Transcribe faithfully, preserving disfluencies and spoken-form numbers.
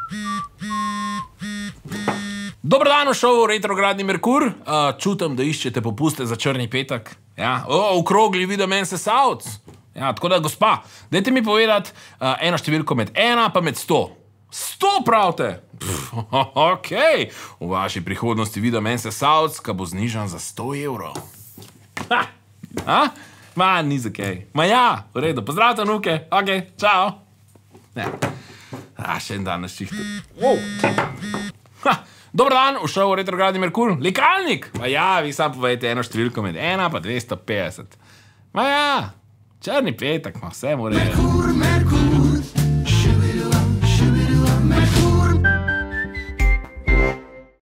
Dober dan v šovu Retrogradni Merkur. Uh, čutim, da iščete popuste za črni petek. Ja? O, v krogli vidim en sesalc. Ja, tako da, gospa, dajte mi povedati uh, eno številko med ena pa med sto. Sto pravite? Pff, ok. V vaši prihodnosti vidim en sesalc, ki bo znižan za sto evrov. Ha! Ha? Ma, ni za kaj. Ma ja, v redu. Pozdravite, nuke. Ok, čau. Ja. A, še en dan na šihtu. Wow. Ha! Dobar dan, v šovu Retrogradni Merkur. Likalnik! Ma ja, vi sam povejte eno številko med ena pa dvesto petdeset. Ma ja, črni petek, ma vse more. Merkur, Merkur.